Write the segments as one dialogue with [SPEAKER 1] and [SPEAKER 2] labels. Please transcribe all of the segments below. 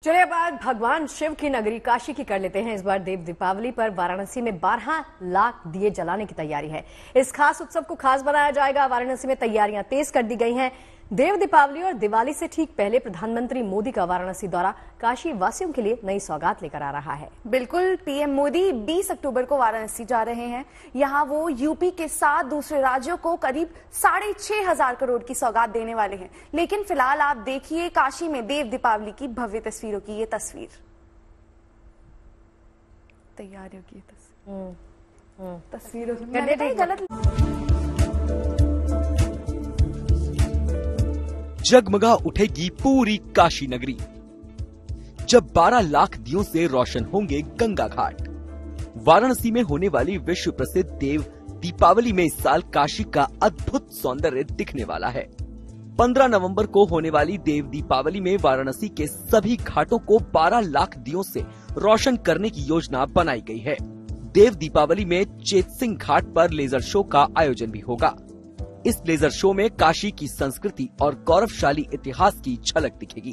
[SPEAKER 1] चलिए अब आज भगवान शिव की नगरी काशी की कर लेते हैं। इस बार देव दीपावली पर वाराणसी में 12 लाख दिए जलाने की तैयारी है। इस खास उत्सव को खास बनाया जाएगा। वाराणसी में तैयारियां तेज कर दी गई हैं। देव दीपावली और दिवाली से ठीक पहले प्रधानमंत्री मोदी का वाराणसी दौरा काशी वासियों के लिए नई सौगात लेकर आ रहा है।
[SPEAKER 2] बिल्कुल, पीएम मोदी 20 अक्टूबर को वाराणसी जा रहे हैं। यहां वो यूपी के साथ दूसरे राज्यों को करीब 6,500 करोड़ की सौगात देने वाले हैं। लेकिन फिलहाल आप देखिए काशी में देव दीपावली की भव्य तस्वीरों की ये तस्वीर। तैयारियों की तस्वीरों की गलत
[SPEAKER 3] जगमगा उठेगी पूरी काशी नगरी जब 12 लाख दियों से रोशन होंगे गंगा घाट। वाराणसी में होने वाली विश्व प्रसिद्ध देव दीपावली में इस साल काशी का अद्भुत सौंदर्य दिखने वाला है। 15 नवंबर को होने वाली देव दीपावली में वाराणसी के सभी घाटों को 12 लाख दियों से रोशन करने की योजना बनाई गई है। देव दीपावली में चेतसिंह घाट पर लेजर शो का आयोजन भी होगा। इस लेजर शो में काशी की संस्कृति और गौरवशाली इतिहास की झलक दिखेगी।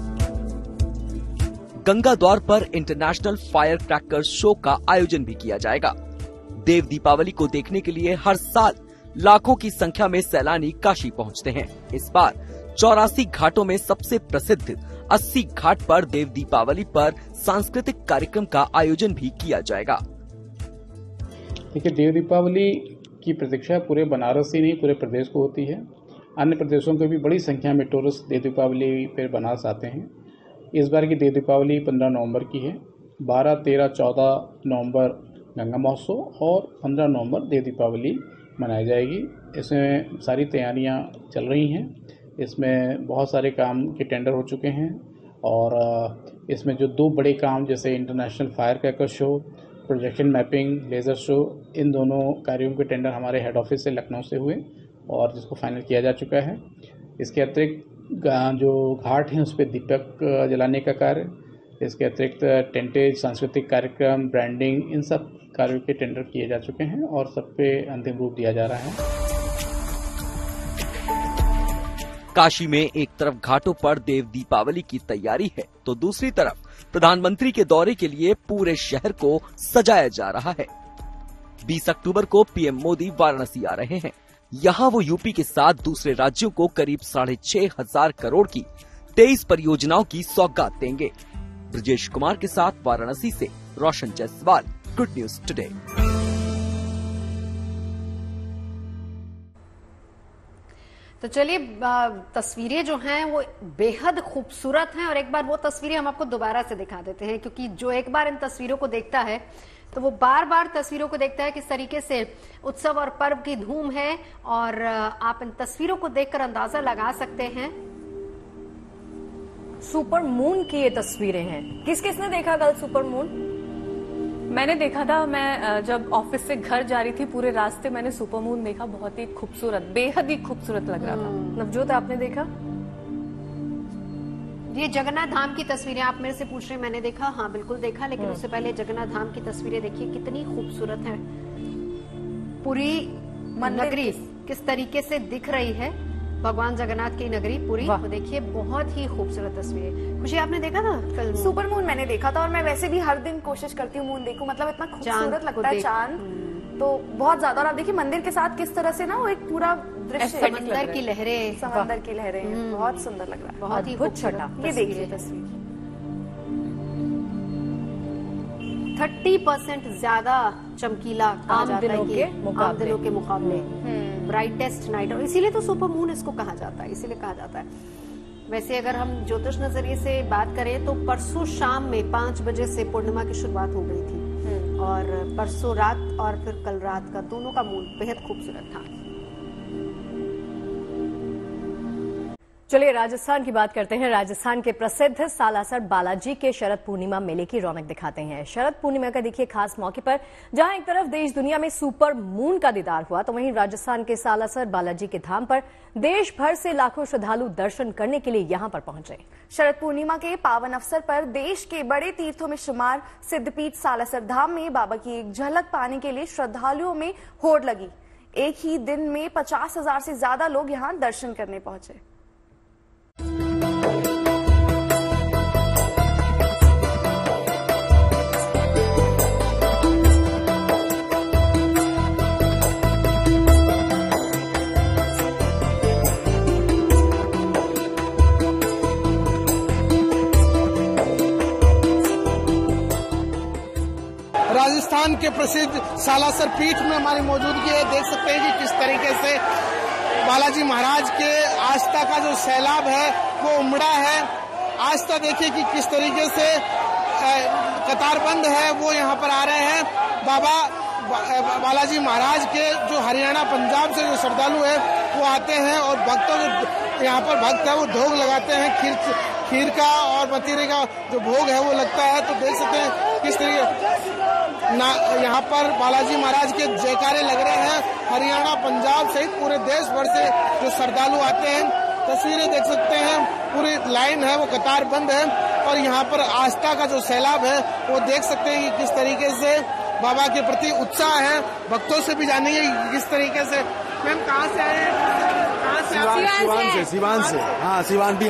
[SPEAKER 3] गंगा द्वार पर इंटरनेशनल फायर क्रैकर शो का आयोजन भी किया जाएगा। देव दीपावली को देखने के लिए हर साल लाखों की संख्या में सैलानी काशी पहुंचते हैं। इस बार 84 घाटों में सबसे प्रसिद्ध 80 घाट पर देव दीपावली पर सांस्कृतिक कार्यक्रम का आयोजन भी किया जाएगा।
[SPEAKER 4] देखिए, देव दीपावली की प्रतीक्षा पूरे बनारस ही नहीं पूरे प्रदेश को होती है। अन्य प्रदेशों के भी बड़ी संख्या में टूरिस्ट देव दीपावली पर बनारस आते हैं। इस बार की देव दीपावली 15 नवंबर की है। 12, 13, 14 नवंबर गंगा महोत्सव और 15 नवंबर देव दीपावली मनाई जाएगी। इसमें सारी तैयारियां चल रही हैं। इसमें बहुत सारे काम के टेंडर हो चुके हैं और इसमें जो 2 बड़े काम जैसे international fire cracker show, projection mapping, laser show, इन दोनों कार्यों के टेंडर हमारे हेड ऑफिस से लखनऊ से हुए और जिसको फाइनल किया जा चुका है। इसके अतिरिक्त जो घाट हैं उस पर दीपक जलाने का कार्य, इसके अतिरिक्त टेंटेज, सांस्कृतिक कार्यक्रम, ब्रांडिंग, इन सब कार्यों के टेंडर किए जा चुके हैं और सब पे अंतिम रूप दिया जा रहा है।
[SPEAKER 3] काशी में एक तरफ घाटों पर देव दीपावली की तैयारी है तो दूसरी तरफ प्रधानमंत्री के दौरे के लिए पूरे शहर को सजाया जा रहा है। 20 अक्टूबर को पीएम मोदी वाराणसी आ रहे हैं। यहाँ वो यूपी के साथ दूसरे राज्यों को करीब 6,500 करोड़ की 23 परियोजनाओं की सौगात देंगे। ब्रजेश कुमार के साथ वाराणसी से Roshan Jaiswal, good news today.
[SPEAKER 5] तो चलिए, तस्वीरें जो हैं वो बेहद खूबसूरत हैं और एक बार वो तस्वीरें हम आपको दोबारा से दिखा देते हैं, क्योंकि जो एक बार इन तस्वीरों को देखता है तो वो बार बार तस्वीरों को देखता है किस तरीके से उत्सव और पर्व की धूम है। और आप इन तस्वीरों को देखकर अंदाजा लगा सकते हैं।
[SPEAKER 1] सुपर मून की ये तस्वीरें हैं। किसने देखा कल सुपर मून?
[SPEAKER 6] मैंने देखा था। मैं जब ऑफिस से घर जा रही थी पूरे रास्ते मैंने सुपर मून देखा। बहुत ही खूबसूरत, बेहद ही खूबसूरत लग रहा था।
[SPEAKER 1] नवजोत, आपने देखा?
[SPEAKER 5] ये जगन्नाथ धाम की तस्वीरें आप मेरे से पूछ रहे हैं, मैंने देखा। हाँ, बिल्कुल देखा। लेकिन उससे पहले जगन्नाथ धाम की तस्वीरें देखिए, कितनी खूबसूरत है। पूरी नगरी किस तरीके से दिख रही है, भगवान जगन्नाथ की नगरी पूरी। तो देखिए, बहुत ही खूबसूरत तस्वीरें। खुशी, आपने देखा था फिल्म?
[SPEAKER 2] सुपर मून मैंने देखा था और मैं वैसे भी हर दिन कोशिश करती हूँ मून देखूं। मतलब इतना खूबसूरत लगता है चांद, तो बहुत ज्यादा। और आप देखिए मंदिर के साथ किस तरह से ना वो एक पूरा दृश्य,
[SPEAKER 5] समंदर की लहरें,
[SPEAKER 2] बहुत सुंदर लग रहा है।
[SPEAKER 5] बहुत ही खूबसूरत।
[SPEAKER 2] ये देखिए तस्वीर।
[SPEAKER 5] 30% ज्यादा चमकीला आम दिनों के मुकाबले ब्राइटेस्ट नाइट, और इसीलिए तो सुपर मून इसको कहा जाता है, इसीलिए कहा जाता है। वैसे अगर हम ज्योतिष नजरिए से बात करें तो परसों शाम में 5 बजे से पूर्णिमा की शुरुआत हो गई थी और परसों रात और फिर कल रात का दोनों का मून बेहद खूबसूरत था।
[SPEAKER 1] चलिए राजस्थान की बात करते हैं। राजस्थान के प्रसिद्ध सालासर बालाजी के शरद पूर्णिमा मेले की रौनक दिखाते हैं। शरद पूर्णिमा का देखिए खास मौके पर जहां एक तरफ देश दुनिया में सुपर मून का दीदार हुआ तो वहीं राजस्थान के सालासर बालाजी के धाम पर देश भर से लाखों श्रद्धालु दर्शन करने के लिए यहां पर पहुंचे।
[SPEAKER 2] शरद पूर्णिमा के पावन अवसर पर देश के बड़े तीर्थों में शुमार सिद्धपीठ सालासर धाम में बाबा की एक झलक पाने के लिए श्रद्धालुओं में होड़ लगी। एक ही दिन में 50,000 से ज्यादा लोग यहां दर्शन करने पहुंचे।
[SPEAKER 7] राजस्थान के प्रसिद्ध सालासर पीठ में हमारी मौजूदगी है। देख सकते हैं कि किस तरीके से बालाजी महाराज के आस्था का जो सैलाब है वो उमड़ा है। आस्था देखिए कि किस तरीके से कतारबंद है वो यहाँ पर आ रहे हैं। बाबा बालाजी महाराज के जो हरियाणा पंजाब से जो श्रद्धालु है वो आते हैं और भक्तों जो यहाँ पर भक्त है वो ढोग लगाते हैं। खीर का और मतीरे का जो भोग है वो लगता है। तो देख सकते हैं किस तरीके यहाँ पर बालाजी महाराज के जयकारे लग रहे हैं। हरियाणा पंजाब सहित पूरे देश भर से जो श्रद्धालु आते हैं, तस्वीरें देख सकते हैं, पूरी लाइन है वो कतार बंद है और यहाँ पर आस्था का जो सैलाब है वो देख सकते हैं कि किस तरीके से बाबा के प्रति उत्साह है। भक्तों से भी जानेंगे किस तरीके से। मैम कहाँ से आए हैं?
[SPEAKER 8] सिवान से। हाँ, सिवान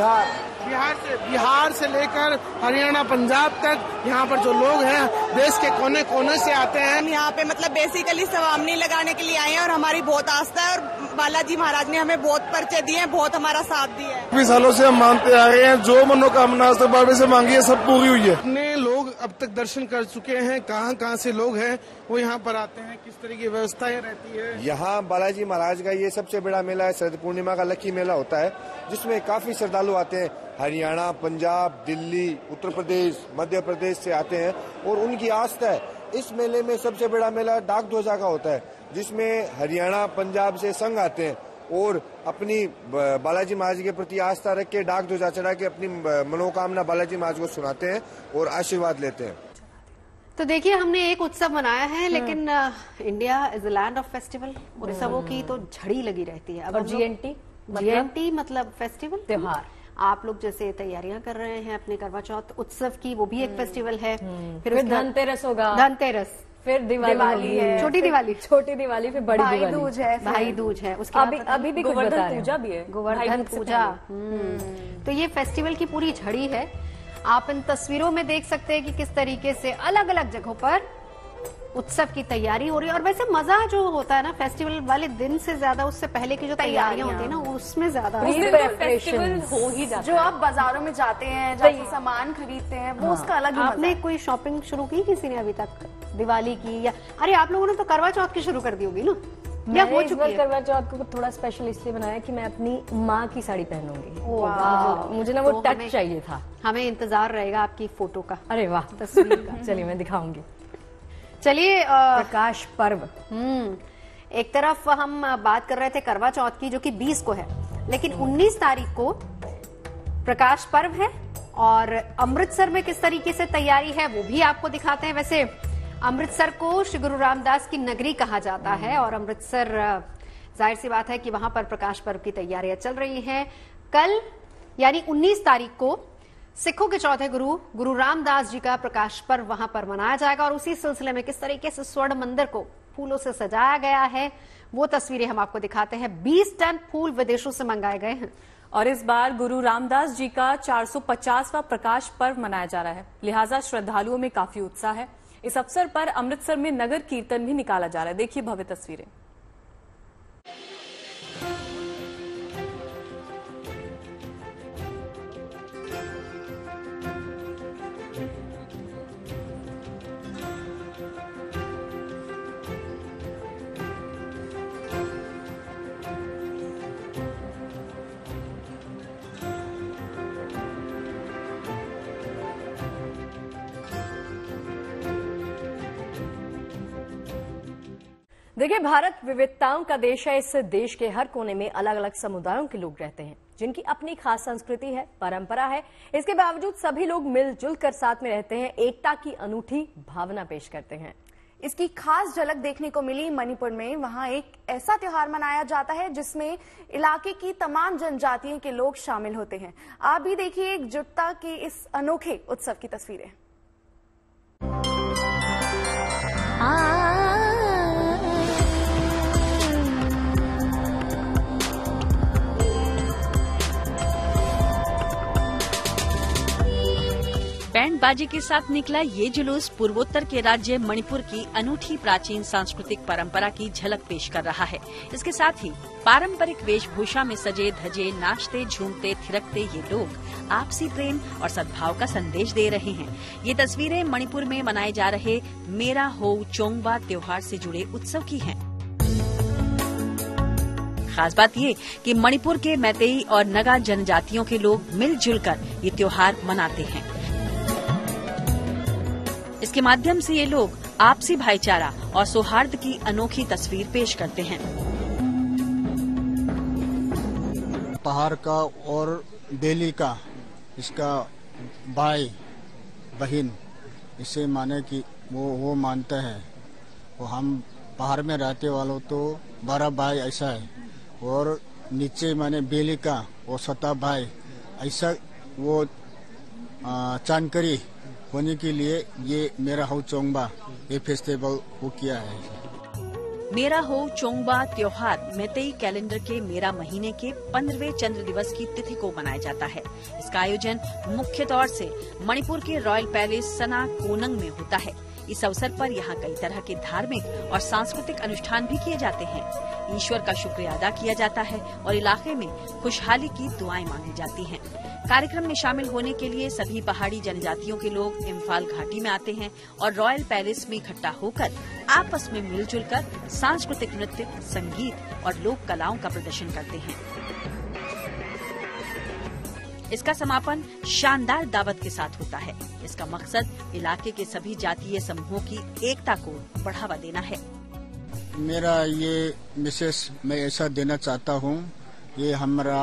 [SPEAKER 7] बिहार से लेकर हरियाणा पंजाब तक यहाँ पर जो लोग हैं देश के कोने कोने से आते हैं।
[SPEAKER 9] हम यहाँ पे मतलब बेसिकली सवामनी लगाने के लिए आए हैं और हमारी बहुत आस्था है और बालाजी महाराज ने हमें बहुत पर्चे दिए हैं, बहुत हमारा साथ दिया है।
[SPEAKER 8] काफी सालों से हम मानते आ रहे हैं, जो मनोकामना आज तक बाबा से मांगी है सब पूरी हुई है।
[SPEAKER 7] कितने लोग अब तक दर्शन कर चुके हैं? कहाँ से लोग हैं वो यहाँ पर आते हैं? किस तरह की व्यवस्थाएं रहती है?
[SPEAKER 8] यहाँ बालाजी महाराज का ये सबसे बड़ा मेला है। शरद पूर्णिमा का लकी मेला होता है जिसमें काफी श्रद्धालु आते हैं। हरियाणा, पंजाब, दिल्ली, उत्तर प्रदेश, मध्य प्रदेश से आते हैं और उनकी आस्था है। इस मेले में सबसे बड़ा मेला डाक ध्वजा का होता है जिसमें हरियाणा, पंजाब से संघ आते हैं और अपनी बालाजी महाराज के प्रति आस्था रख के डाक ध्वजा चढ़ा के अपनी मनोकामना बालाजी महाराज को सुनाते हैं और आशीर्वाद लेते हैं।
[SPEAKER 5] तो देखिए, हमने एक उत्सव मनाया है, लेकिन India is a land of festival. उत्सवों की तो झड़ी लगी रहती है। अब जीएनटी मतलब फेस्टिवल, त्योहार। आप लोग जैसे तैयारियां कर रहे हैं अपने करवा चौथ उत्सव की, वो भी एक फेस्टिवल है।
[SPEAKER 1] फिर धनतेरस होगा,
[SPEAKER 5] धनतेरस,
[SPEAKER 1] फिर दिवाली है,
[SPEAKER 5] छोटी दिवाली,
[SPEAKER 1] फिर बड़ी दिवाली,
[SPEAKER 5] भाई दूज है, उसके
[SPEAKER 1] अभी भी गोवर्धन पूजा भी है,
[SPEAKER 5] गोवर्धन पूजा। तो ये फेस्टिवल की पूरी झड़ी है। आप इन तस्वीरों में देख सकते हैं कि किस तरीके से अलग अलग जगहों पर उत्सव की तैयारी हो रही है। और वैसे मजा जो होता है ना फेस्टिवल वाले दिन से ज्यादा उससे पहले की जो तैयारियां होती है ना उसमें ज्यादा
[SPEAKER 1] फेस्टिवल हो ही जाता है।
[SPEAKER 2] जो आप बाजारों में जाते हैं, जब सामान खरीदते हैं, वो उसका अलग ही मजा है।
[SPEAKER 5] आपने कोई शॉपिंग शुरू की किसी ने अभी तक दिवाली की? या अरे आप लोगों ने तो करवा चौथ की शुरू कर दी होगी ना? या हो चुकी है? करवा चौथ को थोड़ा स्पेशल इसलिए बनाया कि मैं अपनी माँ की साड़ी पहनूंगी। मुझे ना वो टच चाहिए था। हमें इंतजार रहेगा आपकी फोटो का। अरे वाह, तस्वीर का। चलिए मैं दिखाऊंगी। चलिए, प्रकाश पर्व। एक तरफ हम बात कर रहे थे करवा चौथ की जो कि 20 को है, लेकिन 19 तारीख को प्रकाश पर्व है और अमृतसर में किस तरीके से तैयारी है वो भी आपको दिखाते हैं। वैसे अमृतसर को श्री गुरु रामदास की नगरी कहा जाता है और अमृतसर जाहिर सी बात है कि वहां पर प्रकाश पर्व की तैयारियां चल रही हैं। कल यानी 19 तारीख को सिखों के चौथे गुरु रामदास जी का प्रकाश पर्व वहां पर मनाया जाएगा और उसी सिलसिले में किस तरीके से स्वर्ण मंदिर को फूलों से सजाया गया है वो तस्वीरें हम आपको दिखाते हैं। 20 टन फूल विदेशों से मंगाए गए हैं
[SPEAKER 6] और इस बार गुरु रामदास जी का 450वां प्रकाश पर्व मनाया जा रहा है, लिहाजा श्रद्धालुओं में काफी उत्साह है। इस अवसर पर अमृतसर में नगर कीर्तन भी निकाला जा रहा है। देखिए भव्य तस्वीरें।
[SPEAKER 1] देखिए, भारत विविधताओं का देश है। इस देश के हर कोने में अलग अलग समुदायों के लोग रहते हैं जिनकी अपनी खास संस्कृति है, परंपरा है। इसके बावजूद सभी लोग मिलजुल कर साथ में रहते हैं, एकता की अनूठी भावना पेश करते हैं।
[SPEAKER 2] इसकी खास झलक देखने को मिली मणिपुर में। वहां एक ऐसा त्योहार मनाया जाता है जिसमें इलाके की तमाम जनजातियों के लोग शामिल होते हैं। आप भी देखिए एकजुटता के इस अनोखे उत्सव की तस्वीरें।
[SPEAKER 10] बैंड बाजे के साथ निकला ये जुलूस पूर्वोत्तर के राज्य मणिपुर की अनूठी प्राचीन सांस्कृतिक परंपरा की झलक पेश कर रहा है। इसके साथ ही पारंपरिक वेशभूषा में सजे धजे नाचते झूमते थिरकते ये लोग आपसी प्रेम और सद्भाव का संदेश दे रहे हैं। ये तस्वीरें मणिपुर में मनाए जा रहे मेरा होउ चोंगबा त्योहार से जुड़े उत्सव की हैं। खास बात ये कि मणिपुर के मैतेई और नगा जनजातियों के लोग मिलजुल कर ये त्योहार मनाते हैं। इसके माध्यम से ये लोग आपसी भाईचारा और सौहार्द की अनोखी तस्वीर पेश करते हैं।
[SPEAKER 11] पहाड़ का और बेली का इसका भाई बहन इसे माने कि वो मानते हैं। वो हम पहाड़ में रहते वालों तो 12 भाई ऐसा है और नीचे माने बेली का वो 7 भाई ऐसा वो जानकारी होने के लिए ये मेरा होउ चोंगबा ये फेस्टिवल वो किया है।
[SPEAKER 10] मेरा होउ चोंगबा त्योहार मैतेई कैलेंडर के मेरा महीने के 15वें चंद्र दिवस की तिथि को मनाया जाता है। इसका आयोजन मुख्य तौर से मणिपुर के रॉयल पैलेस सना कोनंग में होता है। इस अवसर पर यहाँ कई तरह के धार्मिक और सांस्कृतिक अनुष्ठान भी किए जाते हैं। ईश्वर का शुक्रिया अदा किया जाता है और इलाके में खुशहाली की दुआएं मांगी जाती हैं। कार्यक्रम में शामिल होने के लिए सभी पहाड़ी जनजातियों के लोग इम्फाल घाटी में आते हैं और रॉयल पैलेस में इकट्ठा होकर आपस में मिलजुल कर सांस्कृतिक नृत्य, संगीत और लोक कलाओं का प्रदर्शन करते हैं। इसका समापन शानदार दावत के साथ होता है। इसका मकसद इलाके के सभी जातीय समूहों की एकता को बढ़ावा देना है।
[SPEAKER 11] मेरा ये मैसेज मैं ऐसा देना चाहता हूँ, ये हमारा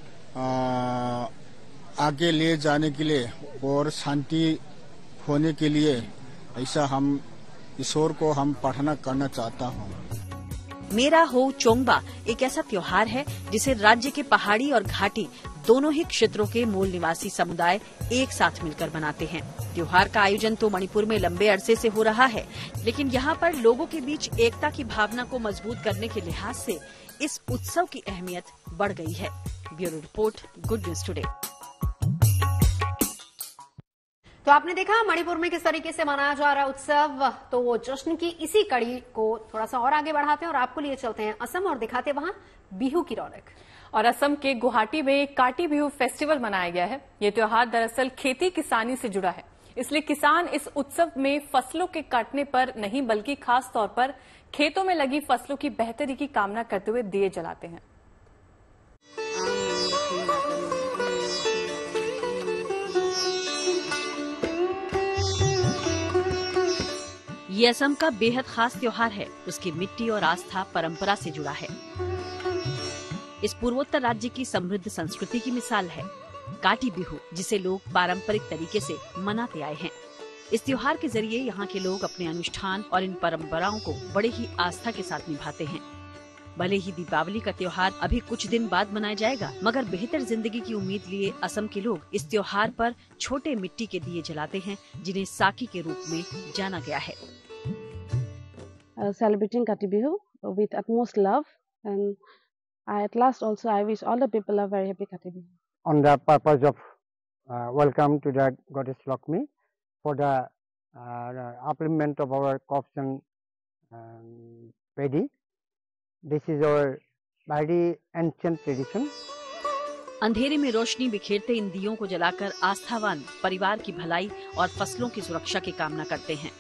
[SPEAKER 11] आगे ले जाने के लिए और शांति होने के लिए ऐसा हम ईश्वर को हम प्रार्थना करना चाहता हूँ।
[SPEAKER 10] मेरा होउ चोंगबा एक ऐसा त्योहार है जिसे राज्य के पहाड़ी और घाटी दोनों ही क्षेत्रों के मूल निवासी समुदाय एक साथ मिलकर मनाते हैं। त्योहार का आयोजन तो मणिपुर में लंबे अरसे से हो रहा है, लेकिन यहाँ पर लोगों के बीच एकता की भावना को मजबूत करने के लिहाज से इस उत्सव की अहमियत बढ़ गई है। Bureau report, good news today.
[SPEAKER 5] तो आपने देखा मणिपुर में किस तरीके से मनाया जा रहा है उत्सव। तो वो जश्न की इसी कड़ी को थोड़ा सा और आगे बढ़ाते हैं और आपको लिए चलते हैं असम और दिखाते हैं वहां बिहू की रौनक।
[SPEAKER 6] और असम के गुवाहाटी में काटी बिहू फेस्टिवल मनाया गया है। ये त्योहार दरअसल खेती किसानी से जुड़ा है, इसलिए किसान इस उत्सव में फसलों के काटने पर नहीं बल्कि खास तौर पर खेतों में लगी फसलों की बेहतरी की कामना करते हुए दिए जलाते हैं।
[SPEAKER 10] ये असम का बेहद खास त्योहार है। उसकी मिट्टी और आस्था परंपरा से जुड़ा है। इस पूर्वोत्तर राज्य की समृद्ध संस्कृति की मिसाल है काटी बिहू, जिसे लोग पारंपरिक तरीके से मनाते आए हैं। इस त्योहार के जरिए यहाँ के लोग अपने अनुष्ठान और इन परंपराओं को बड़े ही आस्था के साथ निभाते हैं। भले ही दीपावली का त्योहार अभी कुछ दिन बाद मनाया जाएगा, मगर बेहतर जिंदगी की उम्मीद लिए असम के लोग इस त्योहार पर छोटे मिट्टी के दिए जलाते हैं, जिन्हें साकी के रूप में जाना गया है।
[SPEAKER 12] Celebrating Kati Bihu with utmost love, and at last also I wish all the people a very happy Kati Bihu.
[SPEAKER 13] On the purpose of welcome to the goddess Lakshmi for the upliftment of our crops and paddy. This is our very ancient tradition.
[SPEAKER 10] अंधेरे में रोशनी बिखेरते इन दियों को जलाकर आस्थावान परिवार की भलाई और फसलों की सुरक्षा की कामना करते हैं।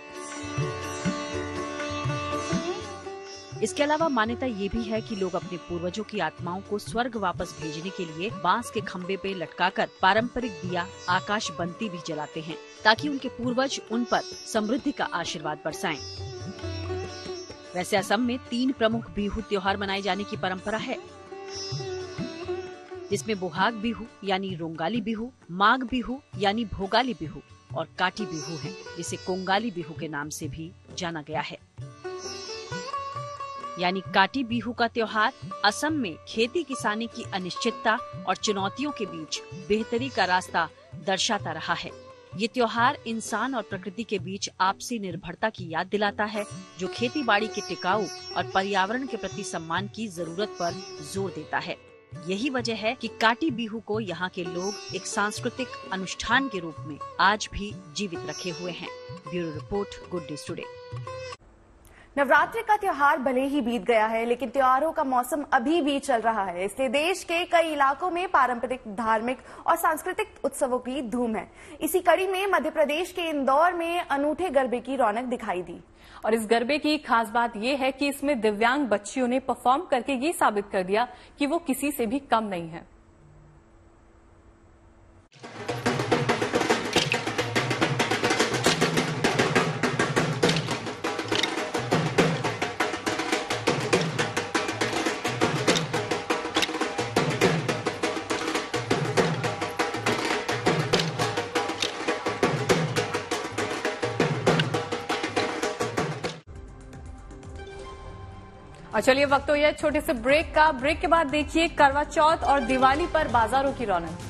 [SPEAKER 10] इसके अलावा मान्यता ये भी है कि लोग अपने पूर्वजों की आत्माओं को स्वर्ग वापस भेजने के लिए बांस के खंभे पे लटकाकर पारंपरिक दिया आकाश बंती भी जलाते हैं, ताकि उनके पूर्वज उन पर समृद्धि का आशीर्वाद बरसाएं। वैसे असम में 3 प्रमुख बिहू त्योहार मनाए जाने की परंपरा है, जिसमें बोहाग बिहू यानी रोंगाली बिहू, माघ बिहू यानी भोगाली बिहू और काटी बिहू है, जिसे कोंगाली बिहू के नाम से भी जाना गया है। यानी काटी बिहू का त्योहार असम में खेती किसानी की अनिश्चितता और चुनौतियों के बीच बेहतरी का रास्ता दर्शाता रहा है। ये त्योहार इंसान और प्रकृति के बीच आपसी निर्भरता की याद दिलाता है, जो खेती बाड़ी के टिकाऊ और पर्यावरण के प्रति सम्मान की जरूरत पर जोर देता है। यही वजह है कि काटी बिहू को यहाँ के लोग एक सांस्कृतिक अनुष्ठान के रूप में आज भी जीवित रखे हुए हैं। Bureau report, good news today.
[SPEAKER 2] Navratri का त्योहार भले ही बीत गया है, लेकिन त्योहारों का मौसम अभी भी चल रहा है। इसलिए देश के कई इलाकों में पारंपरिक, धार्मिक और सांस्कृतिक उत्सवों की धूम है। इसी कड़ी में मध्य प्रदेश के इंदौर में अनूठे गरबे की रौनक दिखाई दी।
[SPEAKER 6] और इस गरबे की खास बात यह है कि इसमें दिव्यांग बच्चियों ने परफॉर्म करके ये साबित कर दिया कि वो किसी से भी कम नहीं है। और चलिए वक्त हो गया छोटे से ब्रेक का। ब्रेक के बाद देखिए करवा चौथ और दिवाली पर बाजारों की रौनक।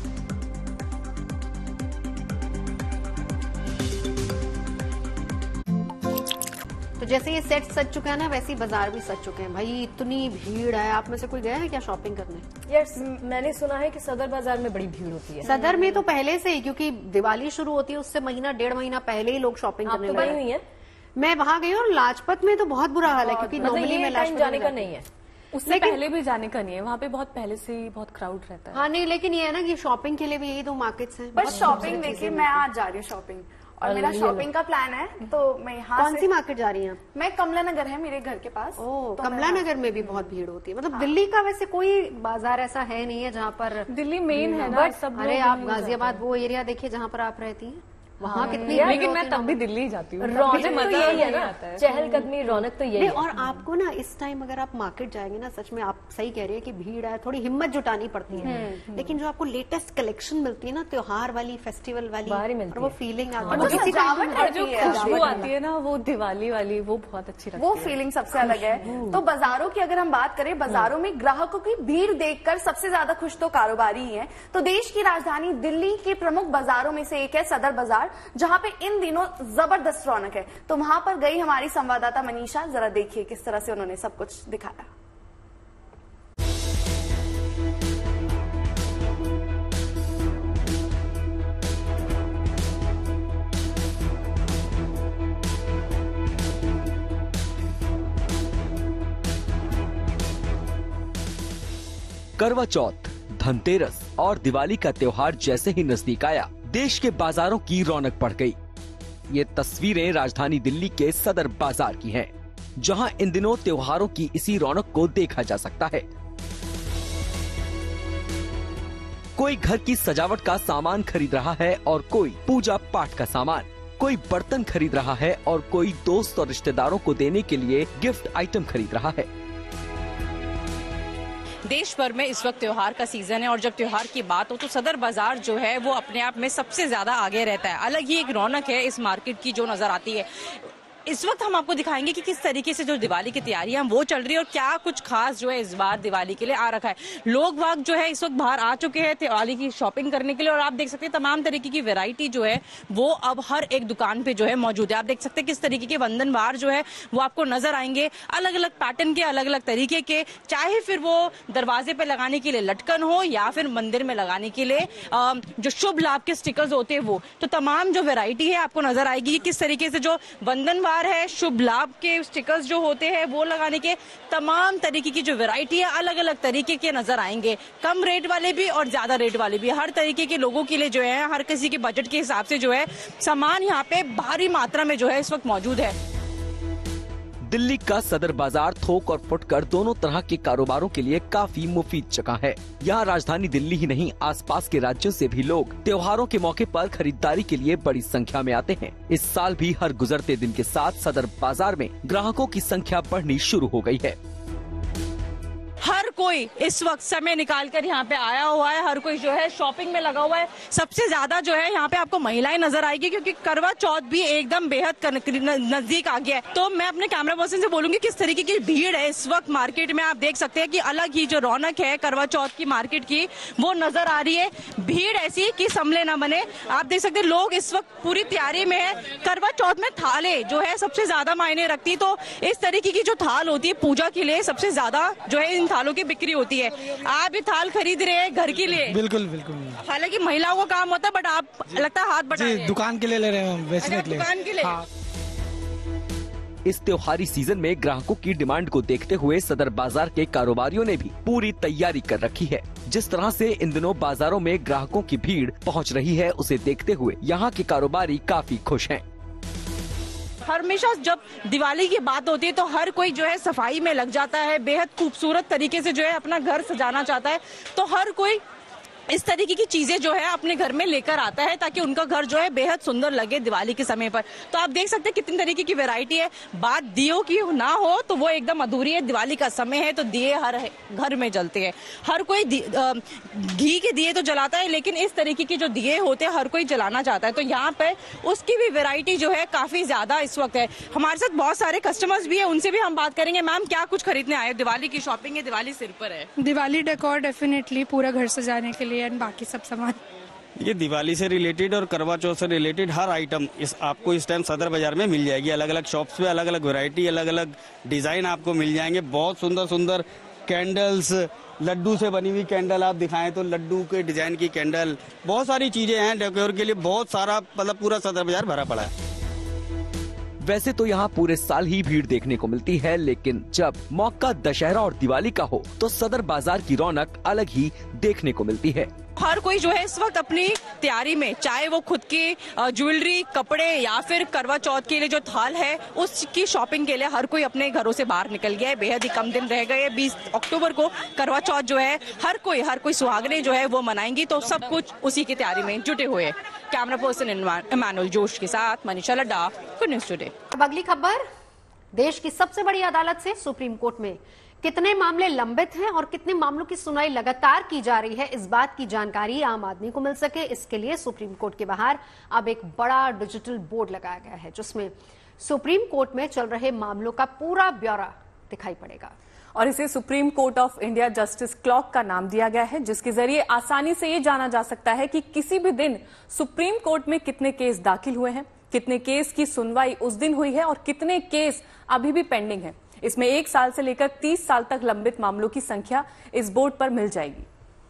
[SPEAKER 5] तो जैसे ये सेट सज चुका है ना, वैसे ही बाजार भी सज चुके हैं। भाई इतनी भीड़ है। आप में से कोई गया है क्या शॉपिंग करने?
[SPEAKER 1] यस, मैंने सुना है कि सदर बाजार में बड़ी भीड़ होती है।
[SPEAKER 5] सदर में तो पहले से ही, क्योंकि दिवाली शुरू होती है उससे महीना 1.5 महीना पहले ही लोग शॉपिंग करने लगे।
[SPEAKER 1] आप तो गई हुई है?
[SPEAKER 5] मैं वहां गई और लाजपत में तो बहुत बुरा हाल है, क्योंकि नॉर्मली मैं लाजपत
[SPEAKER 1] जाने का नहीं है,
[SPEAKER 6] उससे पहले भी जाने का नहीं है। वहाँ पे बहुत पहले से ही बहुत क्राउड रहता है।
[SPEAKER 5] हाँ नहीं, लेकिन ये है ना कि शॉपिंग के लिए भी यही 2 मार्केट्स हैं।
[SPEAKER 2] पर शॉपिंग देखिए, मैं आज जा रही हूँ शॉपिंग, और मेरा शॉपिंग का प्लान है, तो मैं यहाँ
[SPEAKER 5] कौन सी मार्केट जा रही हैं?
[SPEAKER 2] मैं कमला नगर है मेरे घर के पास।
[SPEAKER 5] तो कमला नगर में भी बहुत भीड़ होती है। मतलब दिल्ली का वैसे कोई बाजार ऐसा है नहीं है जहाँ पर,
[SPEAKER 6] दिल्ली मेन है ना, सब।
[SPEAKER 5] अरे आप गाजियाबाद वो एरिया देखिए जहाँ पर आप रहती हैं, वहाँ कितनी।
[SPEAKER 6] लेकिन मैं तब भी दिल्ली जाती हूँ।
[SPEAKER 1] रौनक तो यही है ना, चहलकदमी, रौनक तो यही है।
[SPEAKER 5] और आपको ना इस टाइम अगर आप मार्केट जाएंगे ना, सच में आप सही कह रही है कि भीड़ है, थोड़ी हिम्मत जुटानी पड़ती है। लेकिन जो आपको लेटेस्ट कलेक्शन मिलती है ना, त्योहार वाली, फेस्टिवल वाली, और वो फीलिंग आती है,
[SPEAKER 6] जो खुशबू आती है ना, वो दिवाली वाली, वो बहुत अच्छी लगती है।
[SPEAKER 2] वो फीलिंग सबसे अलग है। तो बाजारों की अगर हम बात करें, बाजारों में ग्राहकों की भीड़ देखकर सबसे ज्यादा खुश तो कारोबारी ही है। तो देश की राजधानी दिल्ली के प्रमुख बाजारों में से एक है सदर बाजार, जहां पे इन दिनों जबरदस्त रौनक है। तो वहां पर गई हमारी संवाददाता मनीषा, जरा देखिए किस तरह से उन्होंने सब कुछ दिखाया।
[SPEAKER 3] करवा चौथ, धनतेरस और दिवाली का त्योहार जैसे ही नजदीक आया, देश के बाजारों की रौनक बढ़ गई। ये तस्वीरें राजधानी दिल्ली के सदर बाजार की हैं, जहां इन दिनों त्योहारों की इसी रौनक को देखा जा सकता है। कोई घर की सजावट का सामान खरीद रहा है और कोई पूजा पाठ का सामान, कोई बर्तन खरीद रहा है और कोई दोस्त और रिश्तेदारों को देने के लिए गिफ्ट आइटम खरीद रहा है।
[SPEAKER 14] देश भर में इस वक्त त्योहार का सीजन है और जब त्योहार की बात हो तो सदर बाजार जो है वो अपने आप में सबसे ज्यादा आगे रहता है। अलग ही एक रौनक है इस मार्केट की जो नजर आती है। इस वक्त हम आपको दिखाएंगे कि किस तरीके से जो दिवाली की तैयारियां वो चल रही है और क्या कुछ खास जो है इस बार दिवाली के लिए आ रखा है। लोग बाग जो है इस वक्त बाहर आ चुके हैं दिवाली की शॉपिंग करने के लिए और आप देख सकते हैं तमाम तरीके की वैरायटी जो है वो अब हर एक दुकान पे जो है मौजूद है। आप देख सकते हैं किस तरीके के बंधन बार जो है वो आपको नजर आएंगे, अलग अलग पैटर्न के, अलग अलग तरीके के, चाहे फिर वो दरवाजे पे लगाने के लिए लटकन हो या फिर मंदिर में लगाने के लिए जो शुभ लाभ के स्टिकर्स होते हैं वो, तो तमाम जो वैरायटी है आपको नजर आएगी। किस तरीके से जो बंधन बार है, शुभ लाभ के स्टिकर्स जो होते हैं वो लगाने के तमाम तरीके की जो वैरायटी है अलग अलग तरीके के नजर आएंगे। कम रेट वाले भी और ज्यादा रेट वाले भी, हर तरीके के लोगों के लिए जो है, हर किसी के बजट के हिसाब से जो है सामान यहाँ पे भारी मात्रा में जो है इस वक्त मौजूद है।
[SPEAKER 3] दिल्ली का सदर बाजार थोक और फुटकर दोनों तरह के कारोबारों के लिए काफी मुफीद जगह है। यहाँ राजधानी दिल्ली ही नहीं, आसपास के राज्यों से भी लोग त्योहारों के मौके पर खरीदारी के लिए बड़ी संख्या में आते हैं। इस साल भी हर गुजरते दिन के साथ सदर बाजार में ग्राहकों की संख्या बढ़नी शुरू हो गई है।
[SPEAKER 14] हर कोई इस वक्त समय निकालकर यहाँ पे आया हुआ है, हर कोई जो है शॉपिंग में लगा हुआ है। सबसे ज्यादा जो है यहाँ पे आपको महिलाएं नजर आएगी क्योंकि करवा चौथ भी एकदम बेहद नजदीक आ गया है। तो मैं अपने कैमरा पर्सन से बोलूंगी किस तरीके की भीड़ है इस वक्त मार्केट में। आप देख सकते हैं कि अलग ही जो रौनक है करवा चौथ की मार्केट की वो नजर आ रही है। भीड़ ऐसी कि समले न बने। आप देख सकते हैं लोग इस वक्त पूरी तैयारी में है। करवा चौथ में थाले जो है सबसे ज्यादा मायने रखती, तो इस तरीके की जो थाल होती है पूजा के लिए सबसे ज्यादा जो है इन थालों की की बिक्री होती है। आप ये थाल खरीद रहे हैं घर के लिए?
[SPEAKER 15] बिल्कुल बिल्कुल।
[SPEAKER 14] हालांकि महिलाओं का काम होता है, बट आप लगता है हाथ बढ़ा रहे हैं।
[SPEAKER 15] दुकान के लिए ले रहे हैं, बेचने के लिए।
[SPEAKER 14] दुकान के लिए।
[SPEAKER 15] हाँ।
[SPEAKER 3] इस त्योहारी सीजन में ग्राहकों की डिमांड को देखते हुए सदर बाजार के कारोबारियों ने भी पूरी तैयारी कर रखी है। जिस तरह से इन दिनों बाजारों में ग्राहकों की भीड़ पहुंच रही है, उसे देखते हुए यहाँ के कारोबारी काफी खुश हैं।
[SPEAKER 14] हमेशा जब दिवाली की बात होती है तो हर कोई जो है सफाई में लग जाता है, बेहद खूबसूरत तरीके से जो है अपना घर सजाना चाहता है। तो हर कोई इस तरीके की चीजें जो है अपने घर में लेकर आता है ताकि उनका घर जो है बेहद सुंदर लगे दिवाली के समय पर। तो आप देख सकते हैं कितनी तरीके की वैरायटी है। बात दियों की ना हो तो वो एकदम अधूरी है। दिवाली का समय है तो दिए हर घर में जलते हैं। हर कोई घी के दिए तो जलाता है, लेकिन इस तरीके के जो दिए होते हैं हर कोई जलाना चाहता है। तो यहाँ पे उसकी भी वैरायटी जो है काफी ज्यादा इस वक्त है। हमारे साथ बहुत सारे कस्टमर्स भी है, उनसे भी हम बात करेंगे। मैम, क्या कुछ खरीदने आए? दिवाली की शॉपिंग है, दिवाली सिर पर है।
[SPEAKER 16] दिवाली डेकोर डेफिनेटली पूरा घर सजाने के लिए एंड बाकी सब सामान।
[SPEAKER 17] ये दिवाली से रिलेटेड और करवा चौथ से रिलेटेड हर आइटम आपको इस टाइम सदर बाजार में मिल जाएगी। अलग अलग शॉप्स पे अलग अलग वैरायटी, अलग अलग डिजाइन आपको मिल जाएंगे। बहुत सुंदर सुंदर कैंडल्स, लड्डू से बनी हुई कैंडल आप दिखाएं तो लड्डू के डिजाइन की कैंडल, बहुत सारी चीजें हैं डेकोर के लिए। बहुत सारा मतलब पूरा सदर बाजार भरा पड़ा है।
[SPEAKER 3] वैसे तो यहाँ पूरे साल ही भीड़ देखने को मिलती है, लेकिन जब मौका दशहरा और दिवाली का हो तो सदर बाजार की रौनक अलग ही देखने को मिलती है।
[SPEAKER 14] हर कोई जो है इस वक्त अपनी तैयारी में, चाहे वो खुद की ज्वेलरी, कपड़े या फिर करवा चौथ के लिए जो थाल है उसकी शॉपिंग के लिए हर कोई अपने घरों से बाहर निकल गया है। बेहद ही कम दिन रह गए। 20 अक्टूबर को करवा चौथ जो है हर कोई सुहागने जो है वो मनाएंगी। तो सब कुछ उसी की तैयारी में जुटे हुए। कैमरा पर्सन इमानुअल जोश के साथ Manisha Ladda, good news today.
[SPEAKER 5] अगली खबर, देश की सबसे बड़ी अदालत से सुप्रीम कोर्ट में कितने मामले लंबित हैं और कितने मामलों की सुनवाई लगातार की जा रही है, इस बात की जानकारी आम आदमी को मिल सके, इसके लिए सुप्रीम कोर्ट के बाहर अब एक बड़ा डिजिटल बोर्ड लगाया गया है जिसमें सुप्रीम कोर्ट में चल रहे मामलों का पूरा ब्यौरा दिखाई पड़ेगा।
[SPEAKER 6] और इसे Supreme Court of India justice clock का नाम दिया गया है, जिसके जरिए आसानी से ये जाना जा सकता है कि किसी भी दिन सुप्रीम कोर्ट में कितने केस दाखिल हुए हैं, कितने केस की सुनवाई उस दिन हुई है और कितने केस अभी भी पेंडिंग है। इसमें 1 साल से लेकर 30 साल तक लंबित मामलों की संख्या इस बोर्ड पर मिल जाएगी।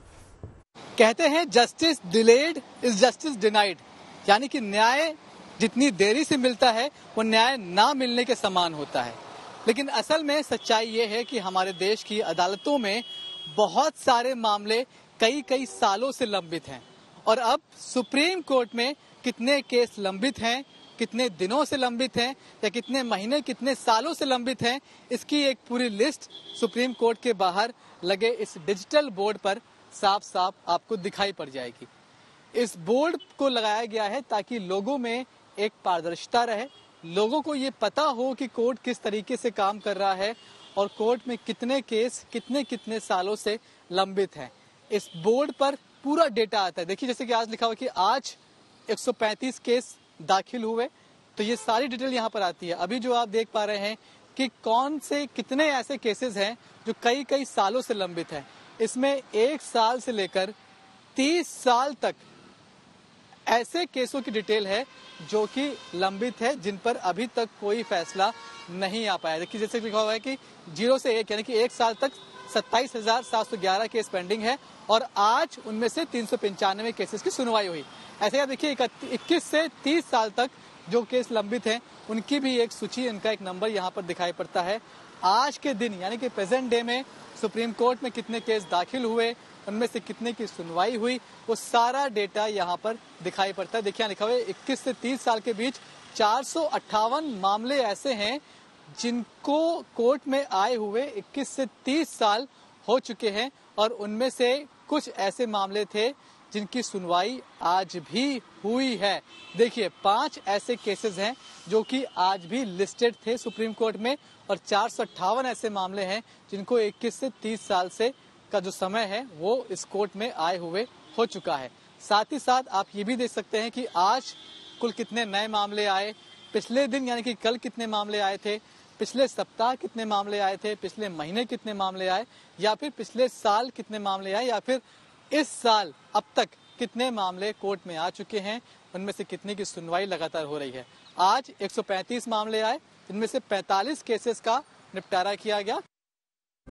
[SPEAKER 18] कहते हैं justice delayed is justice denied, यानी कि न्याय जितनी देरी से मिलता है वो न्याय ना मिलने के समान होता है। लेकिन असल में सच्चाई ये है कि हमारे देश की अदालतों में बहुत सारे मामले कई सालों से लंबित हैं और अब सुप्रीम कोर्ट में कितने केस लंबित हैं, कितने दिनों से लंबित हैं या कितने महीने, कितने सालों से लंबित हैं, इसकी एक पूरी लिस्ट सुप्रीम कोर्ट के बाहर लगे इस डिजिटल बोर्ड पर साफ साफ आपको दिखाई पड़ जाएगी। इस बोर्ड को लगाया गया है ताकि लोगों में एक पारदर्शिता रहे, लोगों को ये पता हो कि कोर्ट किस तरीके से काम कर रहा है और कोर्ट में कितने केस कितने सालों से लंबित हैं। इस बोर्ड पर पूरा डेटा आता है। देखिए, जैसे कि आज लिखा हुआ कि आज 135 केस दाखिल हुए, तो ये सारी डिटेल यहाँ पर आती है। अभी जो आप देख पा रहे हैं कि कौन से कितने ऐसे केसेस हैं जो कई सालों से लंबित हैं। इसमें 1 साल से लेकर 30 साल तक ऐसे केसों की डिटेल है जो कि लंबित है, जिन पर अभी तक कोई फैसला नहीं आ पाया। देखिए, जैसे लिखा हुआ है कि 0 से 1 यानी कि 1 साल तक 27,711 केस पेंडिंग है और आज उनमें से 395 केसेस की सुनवाई हुई। ऐसे आप देखिए 21 से 30 साल तक जो केस लंबित हैं उनकी भी एक सूची, उनका एक नंबर यहाँ पर दिखाई पड़ता है। आज के दिन यानी कि प्रेजेंट डे में सुप्रीम कोर्ट में कितने केस दाखिल हुए, उनमें से कितने की सुनवाई हुई, वो सारा डेटा यहाँ पर दिखाई पड़ता है। देखिए, लिखा हुआ है 21 से 30 साल के बीच 458 मामले ऐसे हैं जिनको कोर्ट में आए हुए 21 से 30 साल हो चुके हैं और उनमें से कुछ ऐसे मामले थे जिनकी सुनवाई आज भी हुई है। देखिए, 5 ऐसे केसेस हैं जो कि आज भी लिस्टेड थे सुप्रीम कोर्ट में और 458 ऐसे मामले हैं जिनको 21 से 30 साल से का जो समय है वो इस कोर्ट में आए हुए हो चुका है। साथ ही साथ आप ये भी देख सकते हैं कि आज कुल कितने नए मामले आए, पिछले दिन यानी कि कल कितने मामले आए थे, पिछले सप्ताह कितने मामले आए थे, पिछले महीने कितने मामले आए, या फिर पिछले साल कितने मामले आए, या फिर इस साल अब तक कितने मामले कोर्ट में आ चुके हैं, उनमें से कितने की सुनवाई लगातार हो रही है। आज 135 मामले आए, इनमें से 45 केसेस का निपटारा किया गया।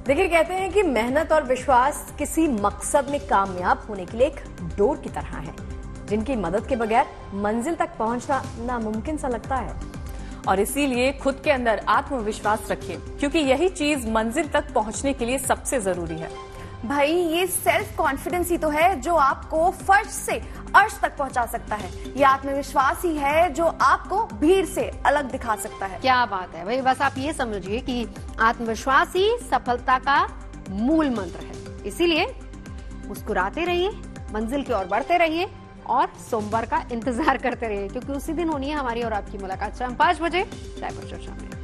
[SPEAKER 1] देखिए, कहते हैं कि मेहनत और विश्वास किसी मकसद में कामयाब होने के लिए एक डोर की तरह है, जिनकी मदद के बगैर मंजिल तक पहुंचना नामुमकिन सा लगता है।
[SPEAKER 6] और इसीलिए खुद के अंदर आत्मविश्वास रखिए, क्योंकि यही चीज मंजिल तक पहुंचने के लिए सबसे जरूरी है।
[SPEAKER 2] भाई, ये सेल्फ कॉन्फिडेंस ही तो है जो आपको फर्श से अर्श तक पहुंचा सकता है। ये आत्मविश्वास ही है जो आपको भीड़ से अलग दिखा सकता है।
[SPEAKER 5] क्या बात है भाई, बस आप ये समझिए कि आत्मविश्वास ही सफलता का मूल मंत्र है। इसीलिए मुस्कुराते रहिए, मंजिल की ओर बढ़ते रहिए और सोमवार का इंतजार करते रहिए, क्योंकि उसी दिन होनी है हमारी और आपकी मुलाकात शाम 5 बजे रायपुर चर्चा में।